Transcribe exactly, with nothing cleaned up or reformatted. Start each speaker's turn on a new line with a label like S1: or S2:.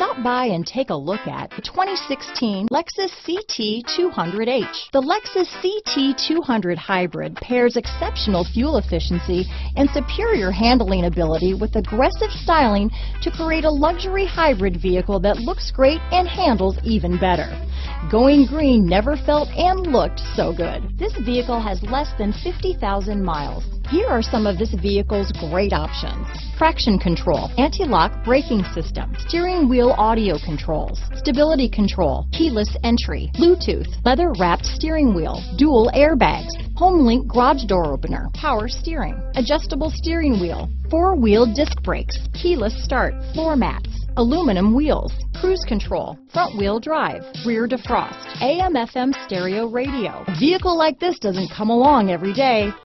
S1: Stop by and take a look at the twenty sixteen Lexus C T two hundred H. The Lexus C T two hundred Hybrid pairs exceptional fuel efficiency and superior handling ability with aggressive styling to create a luxury hybrid vehicle that looks great and handles even better. Going green never felt and looked so good. This vehicle has less than fifty thousand miles. Here are some of this vehicle's great options: traction control, anti-lock braking system, steering wheel audio controls, stability control, keyless entry, Bluetooth, leather-wrapped steering wheel, dual airbags, HomeLink garage door opener, power steering, adjustable steering wheel, four-wheel disc brakes, keyless start, floor mats, aluminum wheels, cruise control, front wheel drive, rear defrost, A M F M stereo radio. A vehicle like this doesn't come along every day.